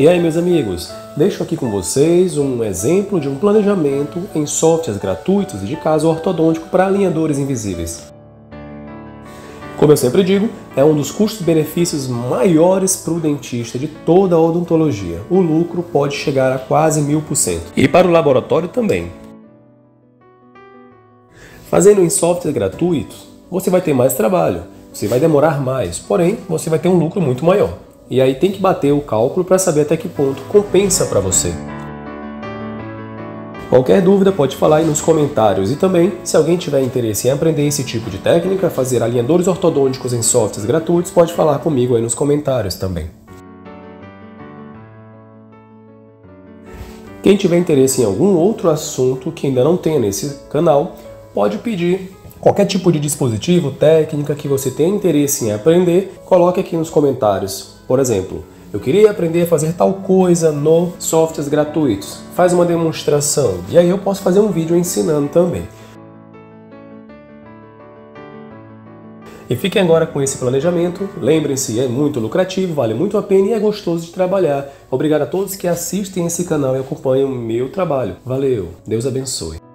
E aí, meus amigos, deixo aqui com vocês um exemplo de um planejamento em softwares gratuitos e de caso ortodôntico para alinhadores invisíveis. Como eu sempre digo, é um dos custos-benefícios maiores para o dentista de toda a odontologia. O lucro pode chegar a quase 1000%. E para o laboratório também. Fazendo em softwares gratuitos, você vai ter mais trabalho, você vai demorar mais, porém você vai ter um lucro muito maior. E aí tem que bater o cálculo para saber até que ponto compensa para você. Qualquer dúvida pode falar aí nos comentários e também, se alguém tiver interesse em aprender esse tipo de técnica, fazer alinhadores ortodônticos em softwares gratuitos, pode falar comigo aí nos comentários também. Quem tiver interesse em algum outro assunto que ainda não tenha nesse canal, pode pedir qualquer tipo de dispositivo, técnica que você tenha interesse em aprender, coloque aqui nos comentários. Por exemplo, eu queria aprender a fazer tal coisa no softwares gratuitos. Faz uma demonstração e aí eu posso fazer um vídeo ensinando também. E fiquem agora com esse planejamento. Lembrem-se, é muito lucrativo, vale muito a pena e é gostoso de trabalhar. Obrigado a todos que assistem esse canal e acompanham o meu trabalho. Valeu, Deus abençoe.